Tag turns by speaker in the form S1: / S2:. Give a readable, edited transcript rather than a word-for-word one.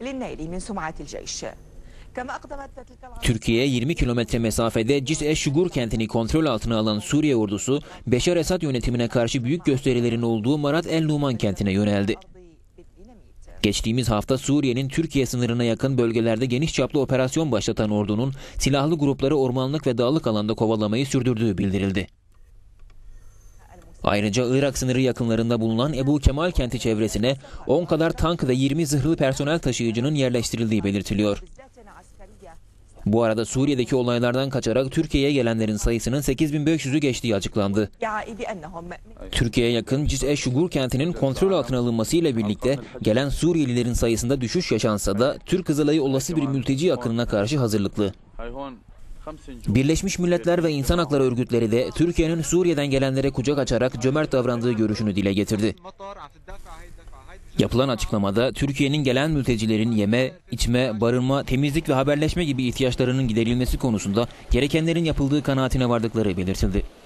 S1: للنيل من سمعة الجيش.
S2: Türkiye'ye 20 kilometre mesafede Cis-e-Şugur kentini kontrol altına alan Suriye ordusu, Beşar Esad yönetimine karşı büyük gösterilerin olduğu Marat el-Numan kentine yöneldi. Geçtiğimiz hafta Suriye'nin Türkiye sınırına yakın bölgelerde geniş çaplı operasyon başlatan ordunun silahlı grupları ormanlık ve dağlık alanda kovalamayı sürdürdüğü bildirildi. Ayrıca Irak sınırı yakınlarında bulunan Ebu Kemal kenti çevresine 10 kadar tank ve 20 zırhlı personel taşıyıcının yerleştirildiği belirtiliyor. Bu arada Suriye'deki olaylardan kaçarak Türkiye'ye gelenlerin sayısının 8.500'ü geçtiği açıklandı. Türkiye'ye yakın Cis-e-Şugur kentinin kontrol altına alınmasıyla birlikte gelen Suriyelilerin sayısında düşüş yaşansa da Türk Kızılayı olası bir mülteci akınına karşı hazırlıklı. Birleşmiş Milletler ve İnsan Hakları örgütleri de Türkiye'nin Suriye'den gelenlere kucak açarak cömert davrandığı görüşünü dile getirdi. Yapılan açıklamada Türkiye'nin gelen mültecilerin yeme, içme, barınma, temizlik ve haberleşme gibi ihtiyaçlarının giderilmesi konusunda gerekenlerin yapıldığı kanaatine vardıkları belirtildi.